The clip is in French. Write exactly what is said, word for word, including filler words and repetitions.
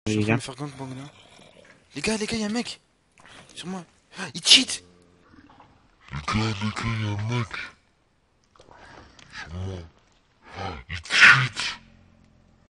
Je suis en Il train de vient. me faire gangbang là. Les gars, les gars, y'a un mec sur moi. Ah, il cheat. Les gars, les gars, y'a un mec. Sur moi. Il cheat.